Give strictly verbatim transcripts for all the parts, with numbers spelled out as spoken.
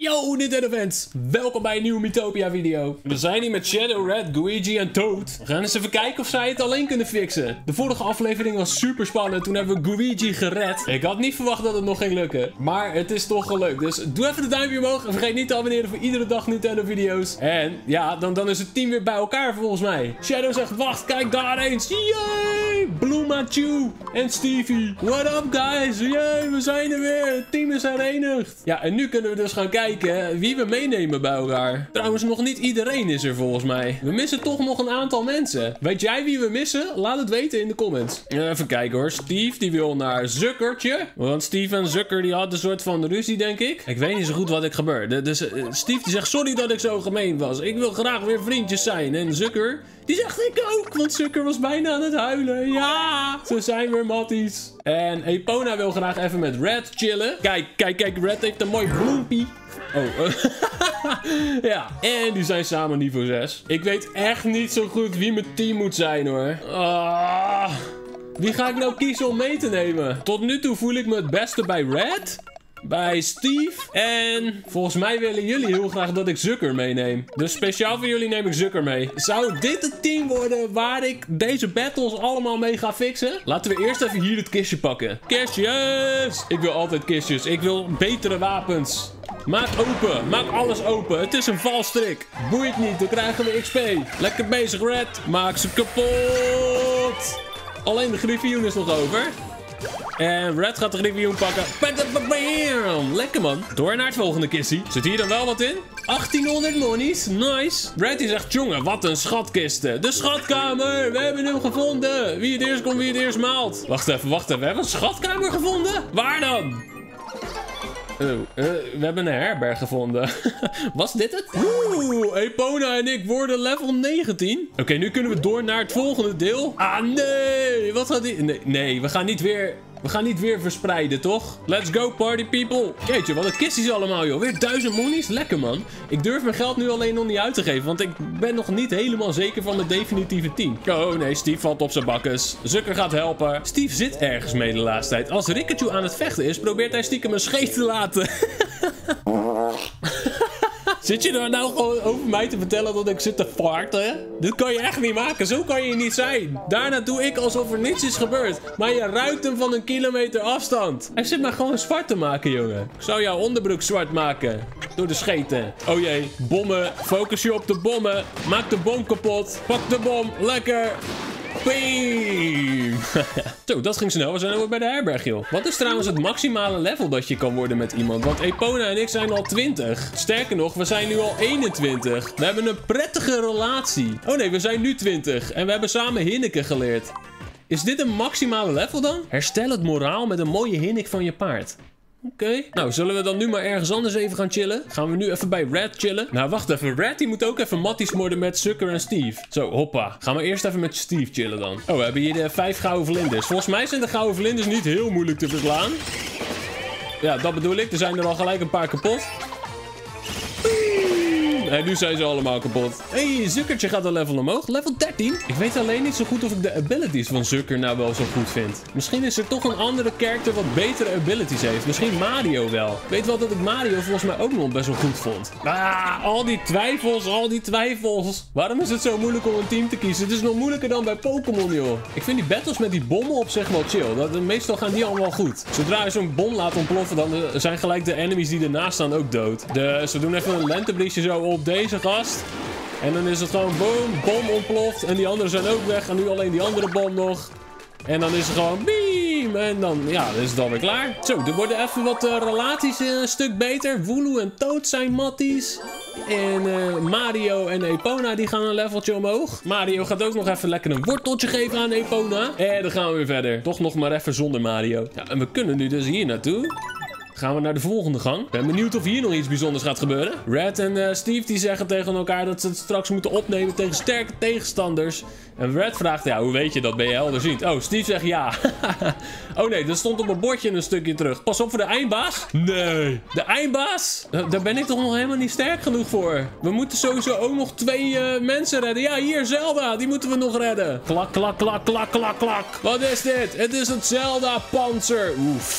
Yo Nintendo fans, welkom bij een nieuwe Miitopia video. We zijn hier met Shadow, Red, Luigi en Toad. We gaan eens even kijken of zij het alleen kunnen fixen. De vorige aflevering was super spannend, toen hebben we Luigi gered. Ik had niet verwacht dat het nog ging lukken, maar het is toch gelukt. Dus doe even de duimpje omhoog en vergeet niet te abonneren voor iedere dag Nintendo video's. En ja, dan, dan is het team weer bij elkaar volgens mij. Shadow zegt, wacht, kijk daar eens. Yay! Bloomachu en Stevie. What up guys? Yay, we zijn er weer. Het team is herenigd. Ja, en nu kunnen we dus gaan kijken wie we meenemen bij elkaar. Trouwens, nog niet iedereen is er volgens mij. We missen toch nog een aantal mensen. Weet jij wie we missen? Laat het weten in de comments. Even kijken hoor. Steve die wil naar Zuckertje. Want Steve en Zucker die hadden een soort van ruzie denk ik. Ik weet niet zo goed wat ik gebeurde. Dus uh, Steve die zegt sorry dat ik zo gemeen was. Ik wil graag weer vriendjes zijn. En Zucker die zegt ik ook. Want Zucker was bijna aan het huilen. Ja, zo zijn we matties. En Epona wil graag even met Red chillen. Kijk, kijk, kijk. Red heeft een mooi bloempie. Oh, ja. En die zijn samen niveau zes. Ik weet echt niet zo goed wie mijn team moet zijn hoor. Ah, wie ga ik nou kiezen om mee te nemen? Tot nu toe voel ik me het beste bij Red. Bij Steve. En volgens mij willen jullie heel graag dat ik Zucker meeneem. Dus speciaal voor jullie neem ik Zucker mee. Zou dit het team worden waar ik deze battles allemaal mee ga fixen? Laten we eerst even hier het kistje pakken. Kistjes! Ik wil altijd kistjes. Ik wil betere wapens. Maak open. Maak alles open. Het is een valstrik. Boeit niet. Dan krijgen we X P. Lekker bezig, Red. Maak ze kapot. Alleen de griffioen is nog over. En Red gaat de griffioen pakken. Lekker man. Door naar het volgende kissie. Zit hier dan wel wat in? achttienhonderd monies. Nice. Red die zegt, jongen, wat een schatkisten. De schatkamer. We hebben hem gevonden. Wie het eerst komt, wie het eerst maalt. Wacht even, wacht even. We hebben een schatkamer gevonden? Waar dan? Oh, uh, we hebben een herberg gevonden. Was dit het? Oeh, Epona en ik worden level negentien. Oké, okay, nu kunnen we door naar het volgende deel. Ah, nee. Wat gaat die? Nee, nee, we gaan niet weer... We gaan niet weer verspreiden, toch? Let's go, party people. Jeetje, wat een kistjes allemaal, joh. Weer duizend monies. Lekker, man. Ik durf mijn geld nu alleen nog niet uit te geven, want ik ben nog niet helemaal zeker van mijn definitieve team. Oh, nee, Steve valt op zijn bakkes. Zucker gaat helpen. Steve zit ergens mee de laatste tijd. Als Rikachu aan het vechten is, probeert hij stiekem een scheet te laten. Zit je er nou gewoon over mij te vertellen dat ik zit te farten? Dit kan je echt niet maken. Zo kan je niet zijn. Daarna doe ik alsof er niets is gebeurd. Maar je ruikt hem van een kilometer afstand. Hij zit maar gewoon zwart te maken, jongen. Ik zou jouw onderbroek zwart maken. Door de scheten. Oh jee. Bommen. Focus je op de bommen. Maak de bom kapot. Pak de bom. Lekker. Beam! Zo, dat ging snel. We zijn alweer bij de herberg, joh. Wat is trouwens het maximale level dat je kan worden met iemand? Want Epona en ik zijn al twintig. Sterker nog, we zijn nu al eenentwintig. We hebben een prettige relatie. Oh nee, we zijn nu twintig. En we hebben samen hinniken geleerd. Is dit een maximale level dan? Herstel het moraal met een mooie hinnik van je paard. Oké. Okay. Nou, zullen we dan nu maar ergens anders even gaan chillen? Gaan we nu even bij Red chillen? Nou, wacht even. Red die moet ook even matties worden met Zucker en Steve. Zo, hoppa. Gaan we eerst even met Steve chillen dan. Oh, we hebben hier de vijf gouden vlinders. Volgens mij zijn de gouden vlinders niet heel moeilijk te verslaan. Ja, dat bedoel ik. Er zijn er al gelijk een paar kapot. En nu zijn ze allemaal kapot. Hé, hey, Zuckertje gaat een level omhoog. Level dertien. Ik weet alleen niet zo goed of ik de abilities van Zucker nou wel zo goed vind. Misschien is er toch een andere character wat betere abilities heeft. Misschien Mario wel. Ik weet wel dat ik Mario volgens mij ook nog best wel goed vond. Ah, al die twijfels, al die twijfels. Waarom is het zo moeilijk om een team te kiezen? Het is nog moeilijker dan bij Pokémon, joh. Ik vind die battles met die bommen op zich wel chill. Dat, meestal gaan die allemaal goed. Zodra je zo'n bom laat ontploffen, dan zijn gelijk de enemies die ernaast staan ook dood. Dus we doen even een lentebriesje zo op deze gast. En dan is het gewoon boom, bom ontploft. En die anderen zijn ook weg. En nu alleen die andere bom nog. En dan is het gewoon beam. En dan, ja, dan is het alweer klaar. Zo, er worden even wat uh, relaties uh, een stuk beter. Wooloo en Toad zijn matties. En uh, Mario en Epona die gaan een leveltje omhoog. Mario gaat ook nog even lekker een worteltje geven aan Epona. En dan gaan we weer verder. Toch nog maar even zonder Mario. Ja, en we kunnen nu dus hier naartoe. Gaan we naar de volgende gang. Ben benieuwd of hier nog iets bijzonders gaat gebeuren. Red en uh, Steve die zeggen tegen elkaar dat ze het straks moeten opnemen tegen sterke tegenstanders. En Red vraagt, ja, hoe weet je dat? Ben je helderziend? Oh, Steve zegt ja. Oh nee, dat stond op een bordje een stukje terug. Pas op voor de eindbaas. Nee. De eindbaas? Uh, daar ben ik toch nog helemaal niet sterk genoeg voor. We moeten sowieso ook nog twee uh, mensen redden. Ja, hier, Zelda. Die moeten we nog redden. Klak, klak, klak, klak, klak, klak. Wat is dit? Het is het Zelda-panzer. Oef.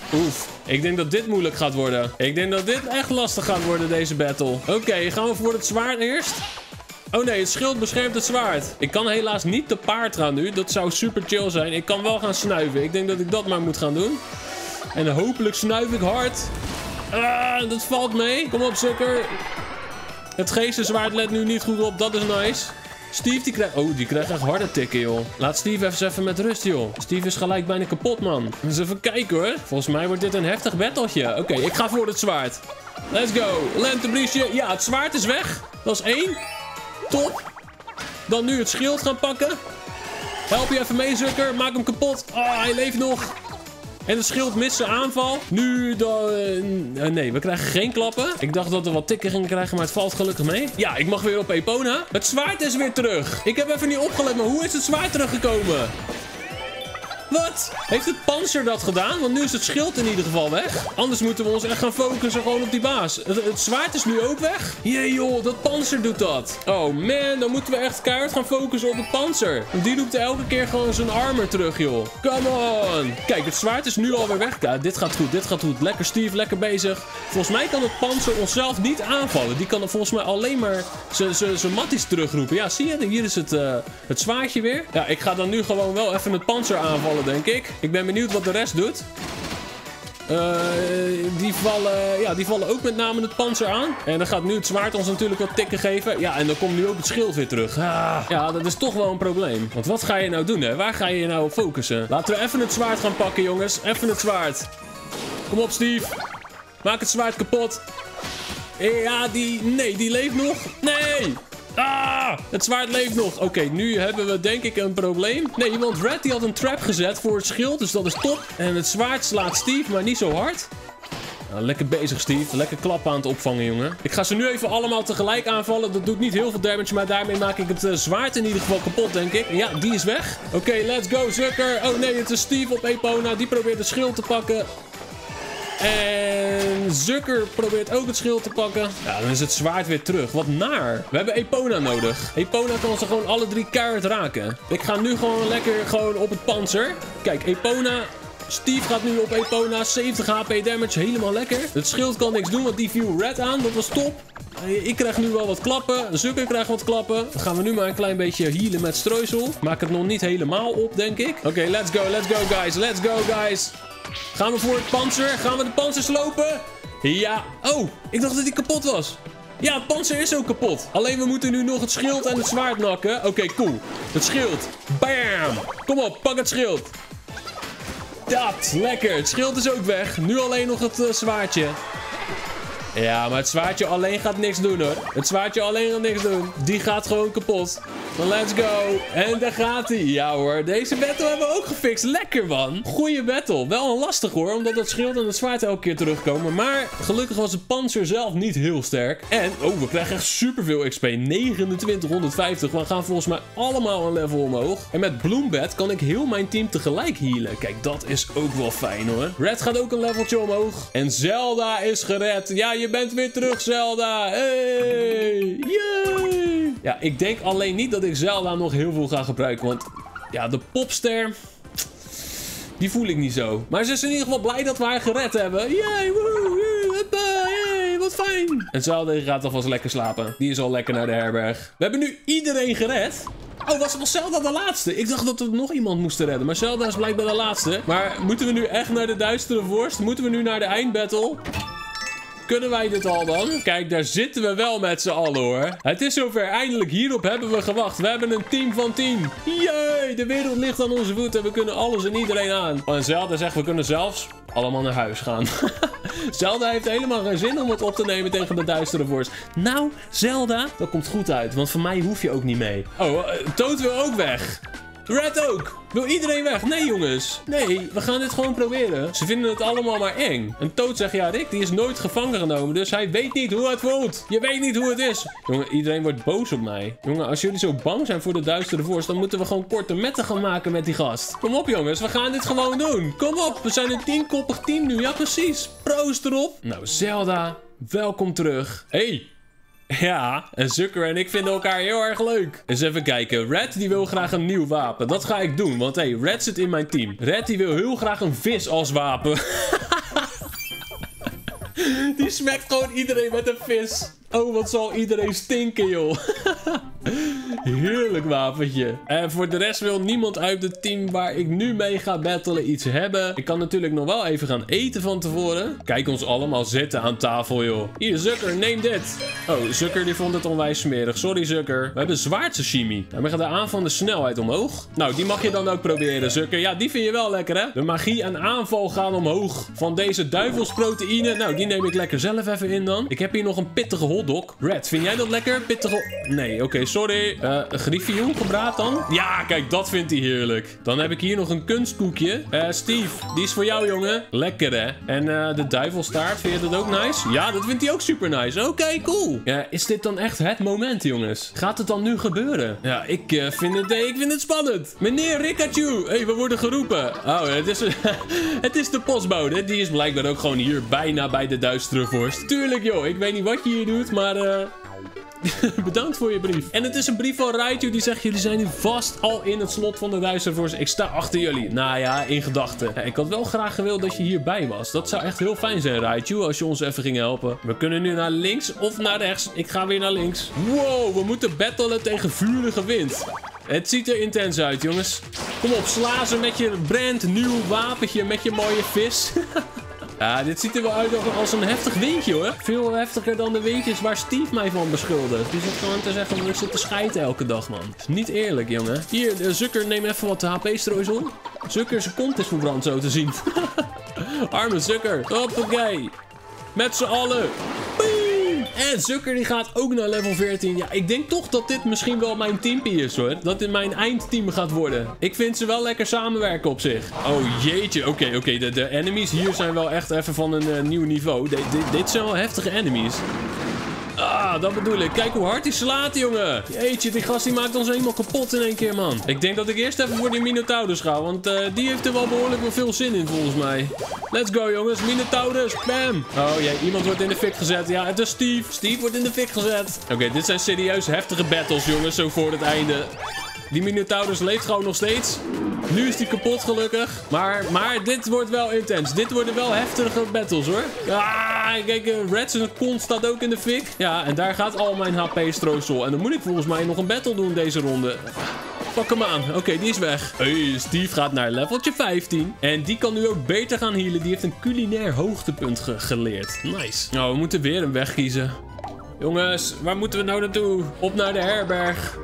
Oef. Ik denk dat dit moeilijk gaat worden. Ik denk dat dit echt lastig gaat worden, deze battle. Oké, okay, gaan we voor het zwaard eerst? Oh nee, het schild beschermt het zwaard. Ik kan helaas niet te paard gaan nu. Dat zou super chill zijn. Ik kan wel gaan snuiven. Ik denk dat ik dat maar moet gaan doen. En hopelijk snuif ik hard. Ah, dat valt mee. Kom op, sukker. Het geestenzwaard let nu niet goed op. Dat is nice. Steve, die krijgt... Oh, die krijgt echt harde tikken, joh. Laat Steve even, even met rust, joh. Steve is gelijk bijna kapot, man. Dus even kijken, hoor. Volgens mij wordt dit een heftig battletje. Oké, okay, ik ga voor het zwaard. Let's go. Lentebriesje. Ja, het zwaard is weg. Dat is één. Top. Dan nu het schild gaan pakken. Help je even mee, sukker. Maak hem kapot. Ah, oh, hij leeft nog. En het schild mist zijn aanval. Nu dan... Uh, nee, we krijgen geen klappen. Ik dacht dat we wat tikken gingen krijgen, maar het valt gelukkig mee. Ja, ik mag weer op Epona. Het zwaard is weer terug. Ik heb even niet opgelet, maar hoe is het zwaard teruggekomen? Wat? Heeft het panzer dat gedaan? Want nu is het schild in ieder geval weg. Anders moeten we ons echt gaan focussen gewoon op die baas. Het, het zwaard is nu ook weg. Jee joh, dat panzer doet dat. Oh man, dan moeten we echt keihard gaan focussen op het panzer. Want die doet elke keer gewoon zijn armor terug, joh. Come on. Kijk, het zwaard is nu alweer weg. Ja, dit gaat goed, dit gaat goed. Lekker Steve, lekker bezig. Volgens mij kan het panzer onszelf niet aanvallen. Die kan volgens mij alleen maar zijn matties terugroepen. Ja, zie je? Hier is het, uh, het zwaardje weer. Ja, ik ga dan nu gewoon wel even het panzer aanvallen, denk ik. Ik ben benieuwd wat de rest doet. Uh, die, vallen, ja, die vallen ook met name het panzer aan. En dan gaat nu het zwaard ons natuurlijk wat tikken geven. Ja, en dan komt nu ook het schild weer terug. Ah, ja, dat is toch wel een probleem. Want wat ga je nou doen, hè? Waar ga je nou op focussen? Laten we even het zwaard gaan pakken, jongens. Even het zwaard. Kom op, Steve. Maak het zwaard kapot. Ja, die... Nee, die leeft nog. Nee! Ah, het zwaard leeft nog. Oké, okay, nu hebben we denk ik een probleem. Nee, want Red die had een trap gezet voor het schild, dus dat is top. En het zwaard slaat Steve, maar niet zo hard. Nou, lekker bezig, Steve. Lekker klappen aan het opvangen, jongen. Ik ga ze nu even allemaal tegelijk aanvallen. Dat doet niet heel veel damage, maar daarmee maak ik het uh, zwaard in ieder geval kapot, denk ik. Ja, die is weg. Oké, okay, let's go, sukker. Oh nee, het is Steve op Epona. Die probeert het schild te pakken. En Zucker probeert ook het schild te pakken. Ja, dan is het zwaard weer terug. Wat naar. We hebben Epona nodig. Epona kan ze gewoon alle drie keihard raken. Ik ga nu gewoon lekker gewoon op het panzer. Kijk, Epona... Steve gaat nu op Epona. zeventig H P damage. Helemaal lekker. Het schild kan niks doen, want die viel Red aan. Dat was top. Ik krijg nu wel wat klappen. Zucker krijgt wat klappen. Dan gaan we nu maar een klein beetje healen met streusel. Maak het nog niet helemaal op, denk ik. Oké, okay, let's go, let's go, guys. Let's go, guys. Gaan we voor het panzer? Gaan we de panzer slopen? Ja. Oh, ik dacht dat die kapot was. Ja, het panzer is ook kapot. Alleen we moeten nu nog het schild en het zwaard nakken. Oké, okay, cool. Het schild. Bam. Kom op, pak het schild. Dat, lekker. Het schild is ook weg. Nu alleen nog het uh, zwaardje. Ja, maar het zwaardje alleen gaat niks doen, hoor. Het zwaardje alleen gaat niks doen. Die gaat gewoon kapot. Let's go. En daar gaat hij. Ja hoor, deze battle hebben we ook gefixt. Lekker, man. Goeie battle. Wel een lastig, hoor. Omdat het schild en het zwaard elke keer terugkomen. Maar gelukkig was het panzer zelf niet heel sterk. En, oh, we krijgen echt superveel X P. negenentwintig honderdvijftig. We gaan volgens mij allemaal een level omhoog. En met Bloombed kan ik heel mijn team tegelijk healen. Kijk, dat is ook wel fijn, hoor. Red gaat ook een leveltje omhoog. En Zelda is gered. Ja, je bent weer terug, Zelda. Hey. Yay. Ja, ik denk alleen niet dat ik Zelda nog heel veel ga gebruiken. Want ja, de popster, die voel ik niet zo. Maar ze is in ieder geval blij dat we haar gered hebben. Yay, woehoe, hoppa, yay, wat fijn. En Zelda gaat alvast lekker slapen. Die is al lekker naar de herberg. We hebben nu iedereen gered. Oh, was, was Zelda de laatste? Ik dacht dat we nog iemand moesten redden. Maar Zelda is blijkbaar de laatste. Maar moeten we nu echt naar de duistere vorst? Moeten we nu naar de eindbattle? Kunnen wij dit al dan? Kijk, daar zitten we wel met z'n allen, hoor. Het is zover. Eindelijk, hierop hebben we gewacht. We hebben een team van tien. Jee, de wereld ligt aan onze voeten. We kunnen alles en iedereen aan. Oh, en Zelda zegt, we kunnen zelfs allemaal naar huis gaan. Zelda heeft helemaal geen zin om het op te nemen tegen de duistere vorst. Nou, Zelda, dat komt goed uit. Want voor mij hoef je ook niet mee. Oh, uh, Toad wil ook weg. Red ook. Wil iedereen weg? Nee, jongens. Nee, we gaan dit gewoon proberen. Ze vinden het allemaal maar eng. En Toad zegt, ja, Rick, die is nooit gevangen genomen. Dus hij weet niet hoe het voelt. Je weet niet hoe het is. Jongen, iedereen wordt boos op mij. Jongen, als jullie zo bang zijn voor de duistere vorst, dan moeten we gewoon korte metten gaan maken met die gast. Kom op, jongens. We gaan dit gewoon doen. Kom op. We zijn een tienkoppig team nu. Ja, precies. Proost erop. Nou, Zelda, welkom terug. Hey. Ja, en Zucker en ik vinden elkaar heel erg leuk. Eens even kijken. Red die wil graag een nieuw wapen. Dat ga ik doen, want hey, Red zit in mijn team. Red die wil heel graag een vis als wapen. Die smekt gewoon iedereen met een vis. Oh, wat zal iedereen stinken, joh. Heerlijk wapentje. En voor de rest wil niemand uit het team waar ik nu mee ga battelen iets hebben. Ik kan natuurlijk nog wel even gaan eten van tevoren. Kijk ons allemaal zitten aan tafel, joh. Hier, Zucker, neem dit. Oh, Zucker die vond het onwijs smerig. Sorry, Zucker. We hebben zwaard sashimi. En we gaan de aanval de snelheid omhoog. Nou, die mag je dan ook proberen, Zucker. Ja, die vind je wel lekker, hè? De magie en aanval gaan omhoog. Van deze duivelsproteïne. Nou, die neem ik lekker zelf even in dan. Ik heb hier nog een pittige hotdog. Red, vind jij dat lekker? Pittige... Nee, oké, okay, sorry. Uh, griffioen gebraad dan? Ja, kijk, dat vindt hij heerlijk. Dan heb ik hier nog een kunstkoekje. Uh, Steve, die is voor jou, jongen. Lekker, hè? En uh, de duivelstaart, vind je dat ook nice? Ja, dat vindt hij ook super nice. Oké, okay, cool. Ja, is dit dan echt het moment, jongens? Gaat het dan nu gebeuren? Ja, ik, uh, vind, het, uh, ik vind het spannend. Meneer Rikachu. Hé, hey, we worden geroepen. Oh, het is, het is de postbode. Die is blijkbaar ook gewoon hier bijna bij de duistere vorst. Tuurlijk, joh. Ik weet niet wat je hier doet, maar... Uh... Bedankt voor je brief. En het is een brief van Raichu die zegt: jullie zijn nu vast al in het slot van de Duistervorst. Ik sta achter jullie. Nou ja, in gedachten. Ja, ik had wel graag gewild dat je hierbij was. Dat zou echt heel fijn zijn, Raichu, als je ons even ging helpen. We kunnen nu naar links of naar rechts. Ik ga weer naar links. Wow, we moeten battelen tegen vurige wind. Het ziet er intens uit, jongens. Kom op, sla ze met je brandnieuw wapentje, met je mooie vis. Ja, dit ziet er wel uit als een heftig windje, hoor. Veel heftiger dan de windjes waar Steve mij van beschuldigt. Die zit gewoon te zeggen, ik zit te schijten elke dag, man. Is niet eerlijk, jongen. Hier, de Zucker, neem even wat H P-strooisel. Zucker, zijn kont is verbrand, zo te zien. Arme Zucker. Hoppakee. Met z'n allen. En Zucker die gaat ook naar level veertien. Ja, ik denk toch dat dit misschien wel mijn teampie is, hoor. Dat dit mijn eindteam gaat worden. Ik vind ze wel lekker samenwerken op zich. Oh, jeetje. Oké, okay, oké. Okay. De, de enemies hier zijn wel echt even van een uh, nieuw niveau. De, de, dit zijn wel heftige enemies. Ah, dat bedoel ik. Kijk hoe hard hij slaat, jongen. Jeetje, die gast die maakt ons helemaal kapot in één keer, man. Ik denk dat ik eerst even voor die Minotaurus ga. Want uh, die heeft er wel behoorlijk wel veel zin in, volgens mij. Let's go, jongens. Minotaurus. Bam. Oh, jee. Iemand wordt in de fik gezet. Ja, het is Steve. Steve wordt in de fik gezet. Oké, okay, dit zijn serieus heftige battles, jongens. Zo voor het einde. Die Minotaurus leeft gewoon nog steeds. Nu is die kapot, gelukkig. Maar, maar dit wordt wel intens. Dit worden wel heftige battles, hoor. Ah, kijk, uh, Red zijn kont staat ook in de fik. Ja, en daar gaat al mijn H P-strooisel. En dan moet ik volgens mij nog een battle doen deze ronde. Pak hem aan. Oké, okay, die is weg. Hey, Steve gaat naar leveltje vijftien. En die kan nu ook beter gaan healen. Die heeft een culinair hoogtepunt ge geleerd. Nice. Nou, we moeten weer een weg kiezen. Jongens, waar moeten we nou naartoe? Op naar de herberg.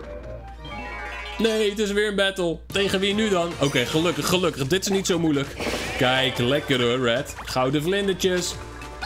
Nee, het is weer een battle. Tegen wie nu dan? Oké, okay, gelukkig, gelukkig. Dit is niet zo moeilijk. Kijk, lekker hoor, Red. Gouden vlindertjes.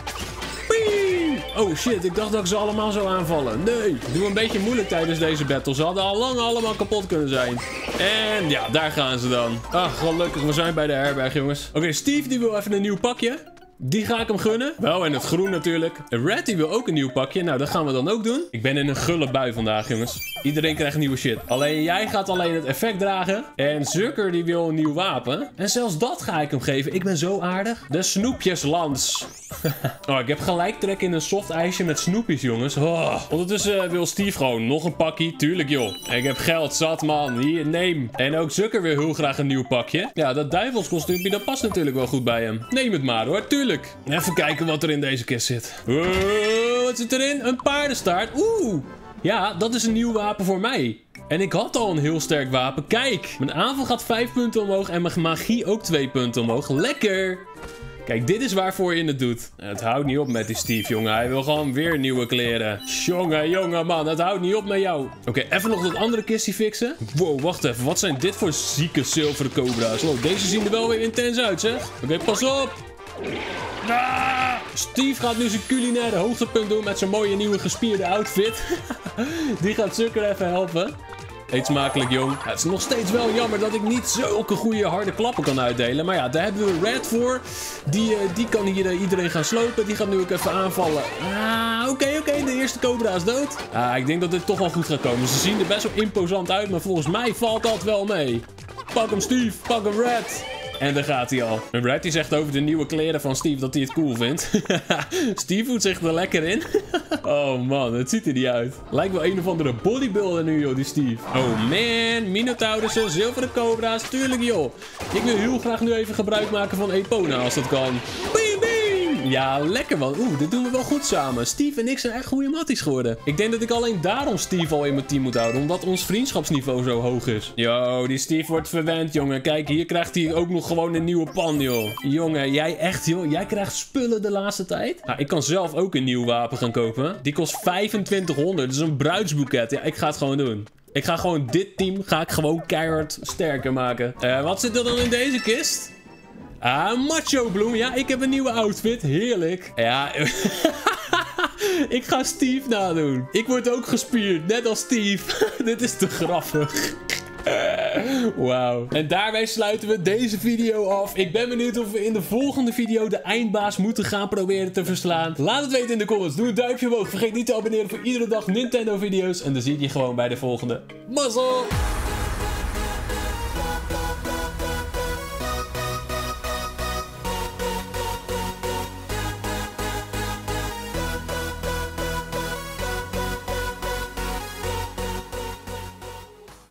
Whee! Oh shit, ik dacht dat ik ze allemaal zou aanvallen. Nee, doe een beetje moeilijk tijdens deze battle. Ze hadden al lang allemaal kapot kunnen zijn. En ja, daar gaan ze dan. Ach, gelukkig, we zijn bij de herberg, jongens. Oké, okay, Steve die wil even een nieuw pakje. Die ga ik hem gunnen. Wel, en het groen natuurlijk. Red die wil ook een nieuw pakje. Nou, dat gaan we dan ook doen. Ik ben in een gulle bui vandaag, jongens. Iedereen krijgt nieuwe shit. Alleen jij gaat alleen het effect dragen. En Zucker die wil een nieuw wapen. En zelfs dat ga ik hem geven. Ik ben zo aardig. De snoepjeslans. Oh, ik heb gelijk trek in een soft ijsje met snoepjes, jongens. Oh. Ondertussen wil Steve gewoon nog een pakje. Tuurlijk, joh. Ik heb geld zat, man. Hier, neem. En ook Zucker wil heel graag een nieuw pakje. Ja, dat duivelskostuumpje, dat past natuurlijk wel goed bij hem. Neem het maar, hoor. Tuurlijk. Even kijken wat er in deze kist zit. Oh, wat zit erin? Een paardenstaart. Oeh. Ja, dat is een nieuw wapen voor mij. En ik had al een heel sterk wapen. Kijk, mijn aanval gaat vijf punten omhoog en mijn magie ook twee punten omhoog. Lekker. Kijk, dit is waarvoor je het doet. Het houdt niet op met die Steve, jongen. Hij wil gewoon weer nieuwe kleren. Jongen, jongen, man. Het houdt niet op met jou. Oké, okay, even nog dat andere kistje fixen. Wow, wacht even. Wat zijn dit voor zieke zilveren cobra's? Wow, deze zien er wel weer intens uit, zeg. Oké, okay, pas op. Ah! Steve gaat nu zijn culinaire hoogtepunt doen met zijn mooie nieuwe gespierde outfit. Die gaat Zucker even helpen. Eet smakelijk, jong. Ja, het is nog steeds wel jammer dat ik niet zulke goede harde klappen kan uitdelen. Maar ja, daar hebben we Red voor. Die, uh, die kan hier uh, iedereen gaan slopen. Die gaat nu ook even aanvallen. Ah, oké, okay, oké. Okay. De eerste cobra is dood. Ah, ik denk dat dit toch wel goed gaat komen. Ze zien er best wel imposant uit, maar volgens mij valt dat wel mee. Pak hem, Steve. Pak hem, Red. En daar gaat hij al. En Red die zegt over de nieuwe kleren van Steve dat hij het cool vindt. Steve voelt zich er lekker in. Oh man, het ziet er niet uit. Lijkt wel een of andere bodybuilder nu, joh, die Steve. Oh man, Minotaurussen, zilveren cobra's, tuurlijk joh. Ik wil heel graag nu even gebruik maken van Epona als dat kan. Bing, bing. Ja, lekker man. Oeh, dit doen we wel goed samen. Steve en ik zijn echt goede matties geworden. Ik denk dat ik alleen daarom Steve al in mijn team moet houden. Omdat ons vriendschapsniveau zo hoog is. Yo, die Steve wordt verwend, jongen. Kijk, hier krijgt hij ook nog gewoon een nieuwe pan, joh. Jongen, jij echt, joh. Jij krijgt spullen de laatste tijd. Nou, ik kan zelf ook een nieuw wapen gaan kopen. Die kost vijfentwintighonderd. Dat is een bruidsboeket. Ja, ik ga het gewoon doen. Ik ga gewoon dit team ga ik gewoon keihard sterker maken. Uh, wat zit er dan in deze kist? Ah, macho bloem. Ja, ik heb een nieuwe outfit. Heerlijk. Ja, ik ga Steve nadoen. Ik word ook gespierd, net als Steve. Dit is te grappig. Wauw. En daarbij sluiten we deze video af. Ik ben benieuwd of we in de volgende video de eindbaas moeten gaan proberen te verslaan. Laat het weten in de comments. Doe een duimpje omhoog. Vergeet niet te abonneren voor iedere dag Nintendo video's. En dan zie ik je gewoon bij de volgende. Mazzel!